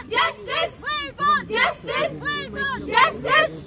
Justice! Justice! Justice!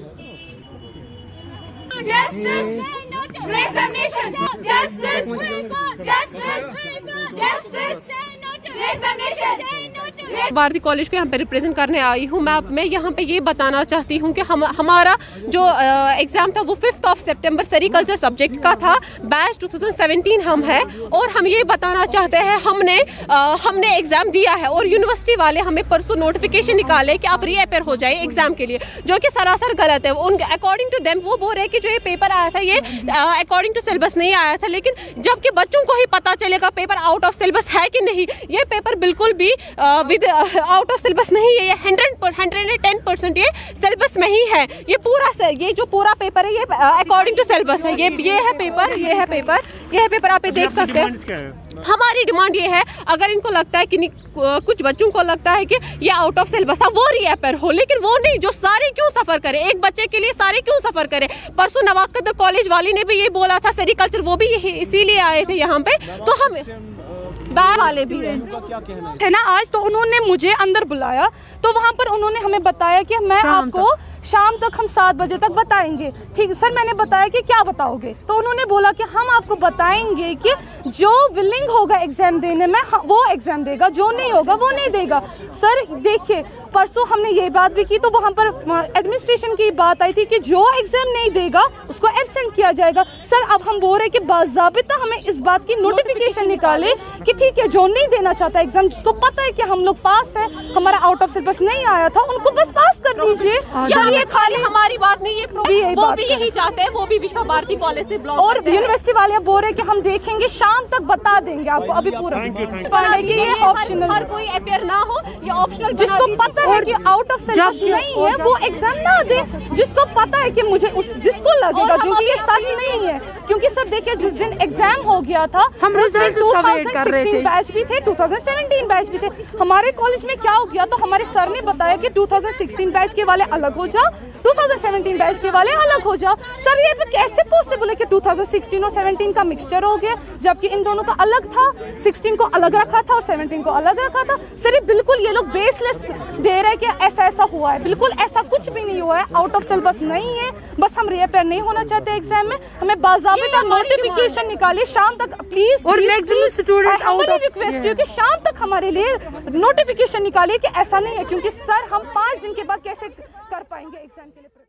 Justice! Examination! Justice! Justice! Justice! Examination! Bharati college को यहाँ पे represent करने आई हूँ। मैं यहाँ पे ये बताना चाहती हूँ कि हमारा जो एग्ज़ाम था वो 5 सितंबर सेरिकल्चर सब्जेक्ट का था। बैच 2017 हम है और हम ये बताना चाहते हैं हमने एग्ज़ाम दिया है और यूनिवर्सिटी वाले हमें परसों नोटिफिकेशन निकाले कि आप रीअपेयर हो जाए एग्ज़ाम के लिए, जो कि सरासर गलत है। उन अकॉर्डिंग टू देम वो बोल रहे हैं कि जो ये पेपर आया था ये अकॉर्डिंग टू सिलेबस नहीं आया था, लेकिन जबकि बच्चों को ही पता चलेगा पेपर आउट ऑफ सिलेबस है कि नहीं। ये पेपर बिल्कुल भी विद आउट ऑफ सिलेबस नहीं है, ये 110% ये सिलेबस में ही है। ये जो पूरा पेपर है ये अकॉर्डिंग टू सिलेबस है। ये है पेपर आप देख सकते हैं। हमारी डिमांड ये है, अगर इनको लगता है कि कुछ बच्चों को लगता है कि ये आउट ऑफ सिलेबस था, वो रीअपेयर हो, लेकिन वो नहीं। जो सारे क्यों सफर करे, एक बच्चे के लिए सारे क्यों सफर करे। परसों नवाकदर कॉलेज वाली ने भी ये बोला था, सेरिकल्चर वो भी इसीलिए आए थे यहाँ पे, तो हम वाले भी है ना। आज तो उन्होंने मुझे अंदर बुलाया तो वहाँ पर उन्होंने हमें बताया कि मैं आपको शाम तक हम 7 बजे तक बताएंगे। ठीक सर, मैंने बताया कि क्या बताओगे, तो उन्होंने बोला कि हम आपको बताएंगे कि जो विलिंग होगा एग्जाम देने में वो एग्जाम देगा, जो नहीं होगा वो नहीं देगा। सर देखिए, परसों हमने ये बात भी की तो वहाँ पर एडमिनिस्ट्रेशन की बात आई थी कि जो एग्जाम नहीं देगा उसको एब्सेंट किया जाएगा। सर अब हम बोल रहे कि बाज़ाबिता हमें इस बात की नोटिफिकेशन निकाले कि ठीक है, जो नहीं देना चाहता एग्जाम, जिसको पता है कि हम लोग पास है, हमारा आउट ऑफ सिलेबस नहीं आया था, उनको बस पास कर दीजिए। ये खाली हमारी बात नहीं, वो भी यही चाहते हैं, वो भी विश्व भारती कॉलेज से बिलोंग और यूनिवर्सिटी वाले बोल रहे कि हम देखेंगे, शाम तक बता देंगे आपको। अभी पूरा ये ऑप्शनल, हर कोई अपेयर ना हो, ये ऑप्शनल। जिसको पता है कि आउट ऑफ सिलेबस नहीं है वो एग्जाम ना दे, जिसको पता है कि मुझे जिसको लगेगा, क्योंकि ये सच नहीं है। क्योंकि सर देखिए, जिस दिन एग्जाम हो गया था हम 2016 बैच भी थे, 2017 बैच भी थे। हमारे कॉलेज में क्या हो गया, तो हमारे सर ने बताया कि 2016 बैच के वाले अलग हो जाओ, 2017 बैच के वाले अलग हो जाओ। सर ये कैसे पॉसिबल है कि 2016 और 17 का मिक्सचर हो गया, जबकि इन दोनों का अलग था। 16 को अलग रखा था और 17 को अलग रखा था। सर ये बिल्कुल ये लोग बेसलेस दे रहे हैं कि ऐसा हुआ है। बिल्कुल ऐसा कुछ भी नहीं हुआ है, आउट ऑफ सिलेबस नहीं है। बस हम रीअपेयर नहीं होना चाहते एग्जाम में, हमें बाज़ाबिता नोटिफिकेशन निकालिए शाम तक प्लीज। और maximum student out of request है कि शाम तक हमारे लिए नोटिफिकेशन निकालिए कि ऐसा नहीं है, क्योंकि सर हम 5 दिन के बाद कैसे कर पाएंगे एग्जाम के लिए।